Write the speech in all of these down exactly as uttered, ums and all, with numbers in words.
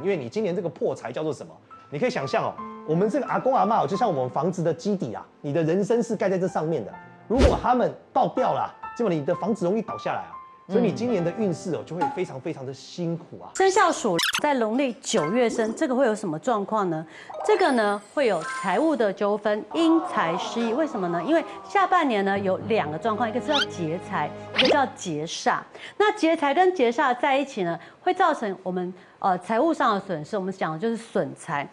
因为你今年这个破财叫做什么？你可以想象哦，我们这个阿公阿嬷就像我们房子的基底啊，你的人生是盖在这上面的。如果他们爆掉了，基本你的房子容易倒下来啊。所以你今年的运势哦，就会非常非常的辛苦啊。 生肖属在农历九月生，这个会有什么状况呢？这个呢会有财务的纠纷，因财失义。为什么呢？因为下半年呢有两个状况，一个是叫劫财，一个叫劫煞。那劫财跟劫煞在一起呢，会造成我们呃财务上的损失。我们讲的就是损财。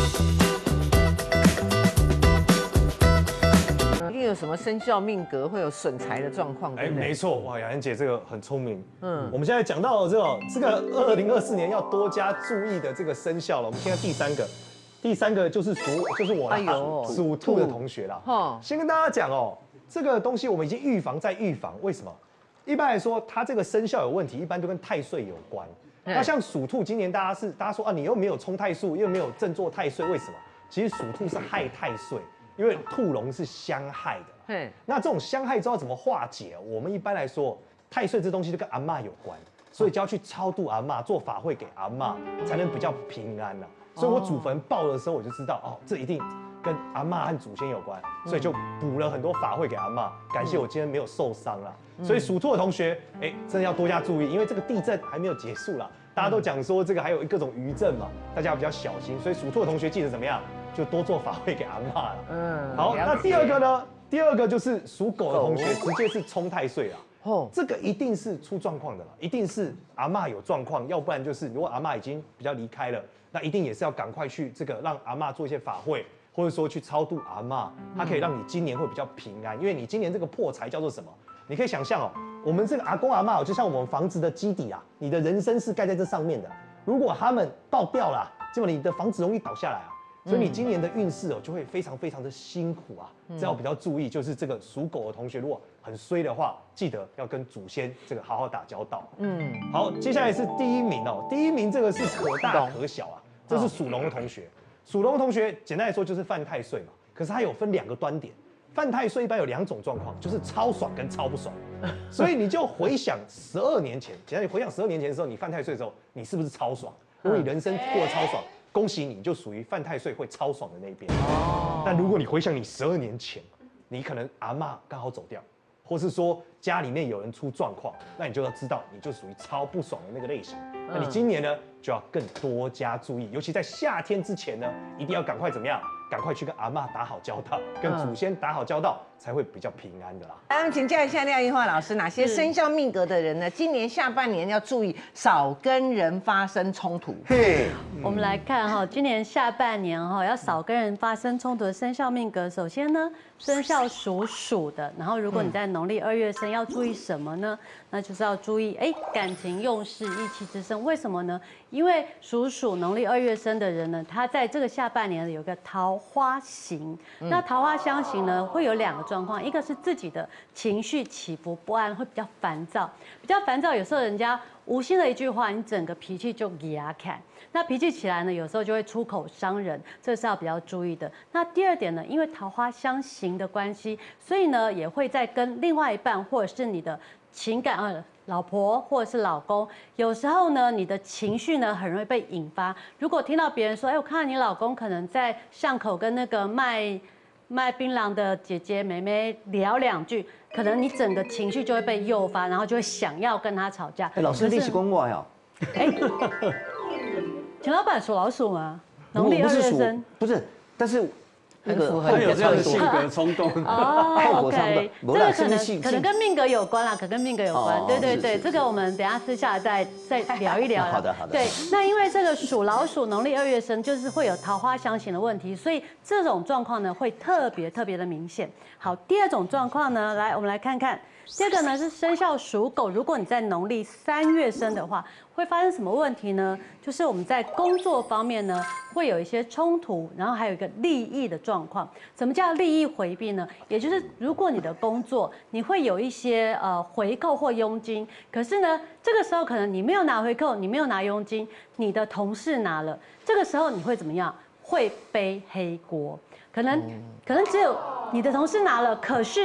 一定有什么生肖命格会有损财的状况？ 哎，没错，哇，雅妍姐这个很聪明。 嗯， 我们现在讲到这个这个二零二四年要多加注意的这个生肖了。我们现在第三个，第三个就是属就是我啦，属兔的同学啦。哈，先跟大家讲哦，这个东西我们已经预防再预防。为什么？一般来说，它这个生肖有问题，一般都跟太岁有关。那像属兔，今年大家是大家说啊，你又没有冲太岁，又没有正坐太岁，为什么？其实属兔是害太岁。因为兔龙是相害的，那这种相害之后怎么化解？我们一般来说，太岁这东西就跟阿嬷有关，所以就要去超度阿嬷，做法会给阿嬷，才能比较平安呐。所以我祖坟报的时候，我就知道哦，这一定跟阿嬷和祖先有关，所以就补了很多法会给阿嬷，感谢我今天没有受伤啦。所以属兔的同学，哎，真的要多加注意，因为这个地震还没有结束啦。大家都讲说这个还有各种余震嘛，大家要比较小心。所以属兔的同学记得怎么样？就多做法会给阿嬷了。嗯，好，那第二个呢？第二个就是属狗的同学，直接是冲太岁啊。哦，这个一定是出状况的了，一定是阿嬷有状况，要不然就是如果阿嬷已经比较离开了，那一定也是要赶快去这个让阿嬷做一些法会，或者说去超度阿嬷，它可以让你今年会比较平安，因为你今年这个破财叫做什么？你可以想象哦，我们这个阿公阿嬷就像我们房子的基底啊，你的人生是盖在这上面的。如果他们爆掉了，基本你的房子容易倒下来啊。所以你今年的运势哦，就会非常非常的辛苦啊，这要比较注意。就是这个属狗的同学，如果很衰的话，记得要跟祖先这个好好打交道。嗯，好，接下来是第一名哦，第一名这个是可大可小啊，这是属龙的同学。属龙的同学，简单来说就是犯太岁嘛，可是它有分两个端点。犯太岁一般有两种状况，就是超爽跟超不爽。所以你就回想十二年前，简单你回想十二年前的时候，你犯太岁的时候，你是不是超爽？如果你人生过得超爽。恭喜你，就属于犯太岁会超爽的那一边。哦。但如果你回想你十二年前，你可能阿嬷刚好走掉，或是说家里面有人出状况，那你就要知道，你就属于超不爽的那个类型。那你今年呢，就要更多加注意，尤其在夏天之前呢，一定要赶快怎么样？赶快去跟阿嬷打好交道，跟祖先打好交道，才会比较平安的啦。 来，请教一下廖英化老师，哪些生肖命格的人呢？今年下半年要注意少跟人发生冲突。 嘿，我们来看哈，今年下半年哈要少跟人发生冲突的生肖命格，首先呢，生肖属鼠的，然后如果你在农历二月生，要注意什么呢？那就是要注意哎，感情用事，意气之争。为什么呢？因为属鼠农历二月生的人呢，他在这个下半年有个桃花行。那桃花相刑呢，会有两个状况，一个是自己的情绪起伏不安，会比较烦躁，比较烦躁，有时候人家无心的一句话，你整个脾气就压开。那脾气起来呢，有时候就会出口伤人，这是要比较注意的。那第二点呢，因为桃花相刑的关系，所以呢也会在跟另外一半或者是你的情感呃老婆或者是老公，有时候呢你的情绪呢很容易被引发。如果听到别人说，哎，我看到你老公可能在巷口跟那个卖卖槟榔的姐姐妹妹聊两句，可能你整个情绪就会被诱发，然后就会想要跟他吵架。 哎，老师利息公我呀？ 哎，钱老板属老鼠吗？农历二月生， 不是，但是那个他有这样的性格冲动。 哦 ，OK， 这个可能可能跟命格有关啦，可跟命格有关。对对对，这个我们等下私下再再聊一聊。 好的好的。 对，那因为这个属老鼠农历二月生，就是会有桃花相刑的问题，所以这种状况呢会特别特别的明显。好，第二种状况呢，来我们来看看。第二个呢是生肖属狗，如果你在农历三月生的话，会发生什么问题呢？就是我们在工作方面呢会有一些冲突，然后还有一个利益的状况。什么叫利益回避呢？也就是如果你的工作你会有一些呃回扣或佣金，可是呢这个时候可能你没有拿回扣，你没有拿佣金，你的同事拿了，这个时候你会怎么样？会背黑锅，可能可能只有你的同事拿了，可是。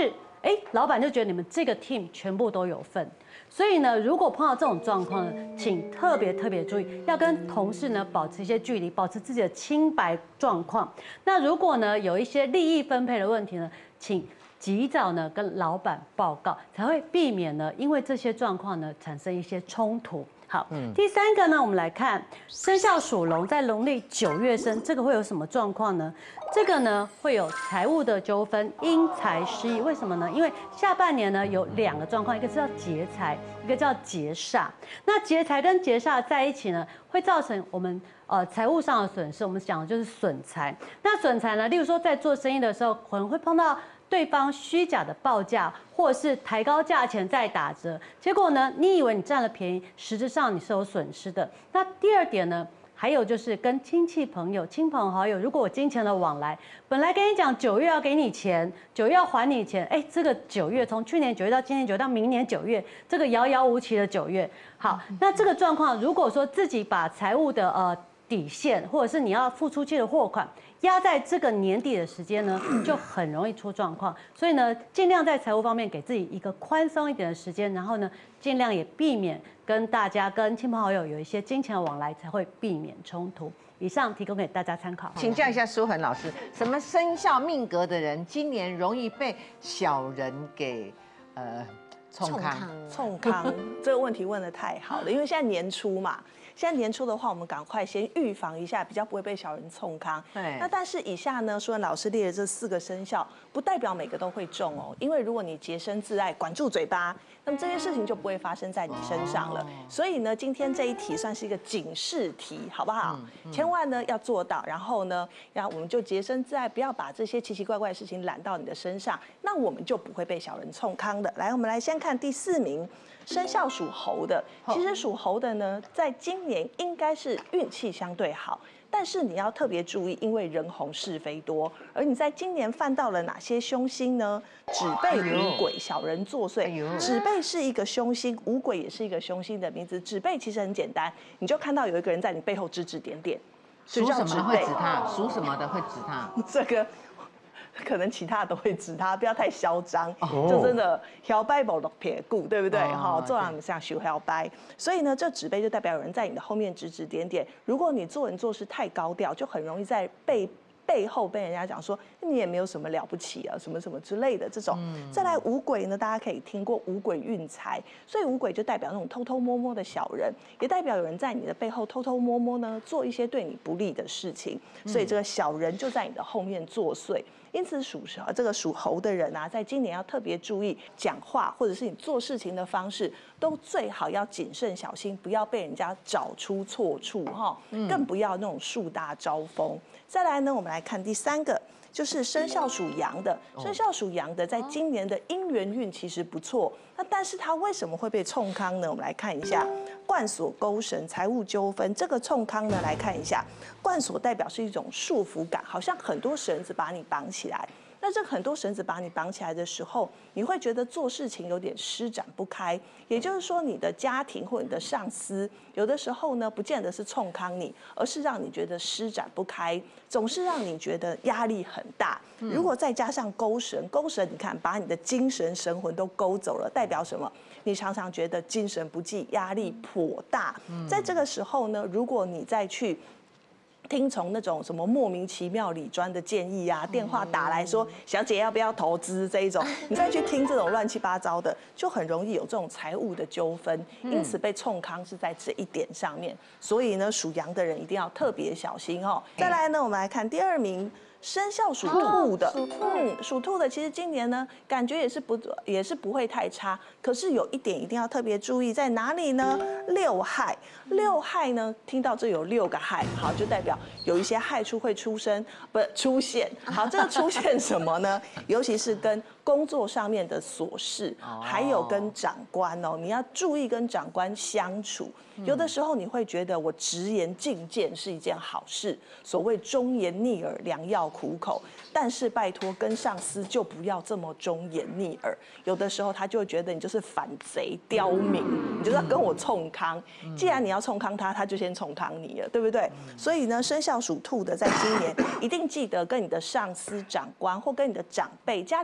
哎，老板就觉得你们这个 team 全部都有份。所以呢，如果碰到这种状况呢，请特别特别注意，要跟同事呢保持一些距离，保持自己的清白状况。那如果呢有一些利益分配的问题呢，请及早呢跟老板报告，才会避免呢因为这些状况呢产生一些冲突。好，嗯、第三个呢，我们来看生肖属龙在农历九月生，这个会有什么状况呢？这个呢会有财务的纠纷，因财失义。为什么呢？因为下半年呢有两个状况，一个是叫劫财，一个叫劫煞。那劫财跟劫煞在一起呢，会造成我们呃财务上的损失。我们讲的就是损财。那损财呢，例如说在做生意的时候，可能会碰到对方虚假的报价，或者是抬高价钱再打折，结果呢，你以为你占了便宜，实质上你是有损失的。那第二点呢，还有就是跟亲戚朋友、亲朋好友，如果有金钱的往来，本来跟你讲九月要给你钱，九月要还你钱，哎，这个九月从去年九月到今年九月到明年九月，这个遥遥无期的九月，好，那这个状况，如果说自己把财务的呃底线，或者是你要付出去的货款，压在这个年底的时间呢，就很容易出状况。所以呢，尽量在财务方面给自己一个宽松一点的时间，然后呢，尽量也避免跟大家、跟亲朋好友有一些金钱的往来，才会避免冲突。以上提供给大家参考。 请教一下舒恒老师，什么生肖命格的人今年容易被小人给呃冲康？ 冲康这个问题问得太好了，因为现在年初嘛。现在年初的话，我们赶快先预防一下，比较不会被小人冲康。对。那但是以下呢，舒文老师列的这四个生肖，不代表每个都会中哦。因为如果你洁身自爱，管住嘴巴，那么这些事情就不会发生在你身上了。所以呢，今天这一题算是一个警示题，好不好？千万呢要做到，然后呢，要我们就洁身自爱，不要把这些奇奇怪怪的事情揽到你的身上，那我们就不会被小人冲康的。来，我们来先看第四名。生肖属猴的，其实属猴的呢，在今年应该是运气相对好，但是你要特别注意，因为人红是非多，而你在今年犯到了哪些凶星呢？指背五鬼，小人作祟。指背是一个凶星，五鬼也是一个凶星的名字。指背其实很简单，你就看到有一个人在你背后指指点点， 属什么的会指他？属什么的会指他？ 这个。可能其他都会指他，不要太嚣张，哦、就真的摇摆不落撇骨，对不对？哈、哦，做人像修摇摆，所以呢，这指背就代表有人在你的后面指指点点。如果你做人做事太高调，就很容易在背背后被人家讲说你也没有什么了不起啊，什么什么之类的这种。嗯、再来五鬼呢，大家可以听过五鬼运财，所以五鬼就代表那种偷偷摸摸的小人，也代表有人在你的背后偷偷摸摸呢做一些对你不利的事情，所以这个小人就在你的后面作祟。因此属这个属猴的人啊，在今年要特别注意讲话或者是你做事情的方式，都最好要谨慎小心，不要被人家找出错处哈，更不要那种树大招风。再来呢，我们来看第三个。就是生肖属羊的，生肖属羊的，在今年的姻缘运其实不错。那但是他为什么会被冲康呢？我们来看一下，贯锁勾绳，财务纠纷。这个冲康呢，来看一下，贯锁代表是一种束缚感，好像很多绳子把你绑起来。那这很多绳子把你绑起来的时候，你会觉得做事情有点施展不开。也就是说，你的家庭或你的上司，有的时候呢，不见得是冲康你，而是让你觉得施展不开，总是让你觉得压力很大。如果再加上勾绳，勾绳你看把你的精神神魂都勾走了，代表什么？你常常觉得精神不济，压力颇大。在这个时候呢，如果你再去听从那种什么莫名其妙理专的建议啊，电话打来说小姐要不要投资这一种，你再去听这种乱七八糟的，就很容易有这种财务的纠纷。因此被冲康是在这一点上面，所以呢，属羊的人一定要特别小心哦。再来呢，我们来看第二名。生肖属兔的，嗯，属兔的其实今年呢，感觉也是不也是不会太差，可是有一点一定要特别注意，在哪里呢？六害，六害呢，听到这有六个害，好，就代表有一些害处会出生，不出现。好，这个出现什么呢？尤其是跟工作上面的琐事，还有跟长官哦，你要注意跟长官相处。有的时候你会觉得我直言进谏是一件好事，所谓忠言逆耳，良药苦口。但是拜托跟上司就不要这么忠言逆耳，有的时候他就会觉得你就是反贼刁民，你就是要跟我冲康。既然你要冲康他，他就先冲康你了，对不对？所以呢，生肖属兔的在今年一定记得跟你的上司、长官或跟你的长辈、家里面的长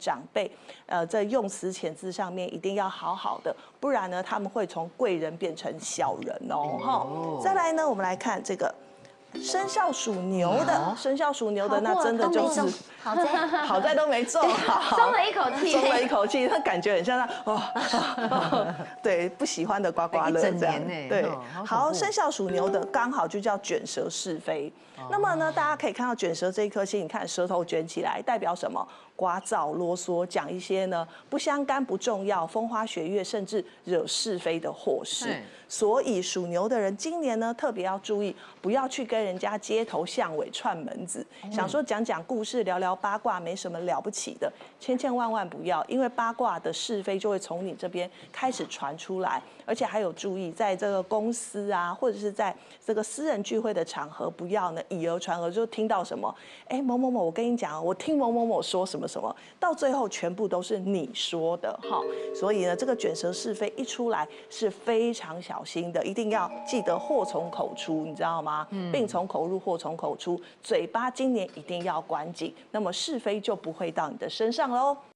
长辈，呃，在用词遣字上面一定要好好的，不然呢，他们会从贵人变成小人哦。哈，再来呢，我们来看这个。生肖属牛的，生肖属牛的，那真的就是好在好在都没中， 松了一口气， 松了一口气，那感觉很像那哦，对，不喜欢的刮刮乐这样，对，好，生肖属牛的刚好就叫卷舌是非。那么呢，大家可以看到卷舌这一颗星，你看舌头卷起来代表什么？聒噪、啰嗦，讲一些呢不相干、不重要、风花雪月，甚至惹是非的祸事。所以属牛的人今年呢特别要注意，不要去跟人家街头巷尾串门子，想说讲讲故事、聊聊八卦，没什么了不起的，千千万万不要，因为八卦的是非就会从你这边开始传出来，而且还有注意，在这个公司啊，或者是在这个私人聚会的场合，不要呢以讹传讹，就听到什么，哎某某某，我跟你讲，我听某某某说什么什么，到最后全部都是你说的哈，所以呢，这个卷舌是非一出来是非常小心的，一定要记得祸从口出，你知道吗？病从口入，祸从口出，嘴巴今年一定要关紧，那么是非就不会到你的身上喽。